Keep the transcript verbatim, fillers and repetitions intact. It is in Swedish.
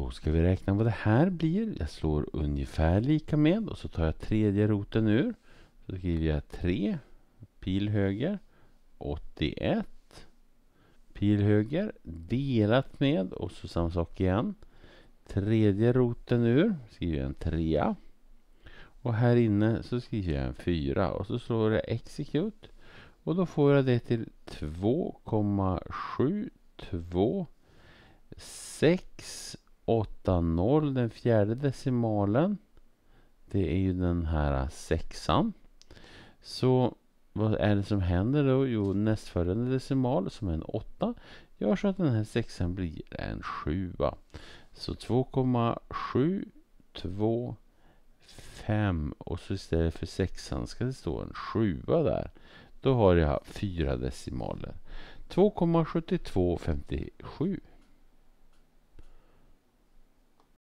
Då ska vi räkna vad det här blir. Jag slår ungefär lika med och så tar jag tredje roten ur. Så skriver jag tre, pil höger, åttioett, pil höger, delat med och så samma sak igen. Tredje roten ur, skriver jag en trea. Och här inne så skriver jag en fyra och så slår jag execute. Och då får jag det till två komma sju två sex åtta noll, den fjärde decimalen. Det är ju den här sexan. Så vad är det som händer då? Jo, nästföljande decimal som är en åtta gör så att den här sexan blir en sjua. Så två komma sju två fem och så istället för sexan ska det stå en sjua där. Då har jag fyra decimaler. två komma sju två fem sju.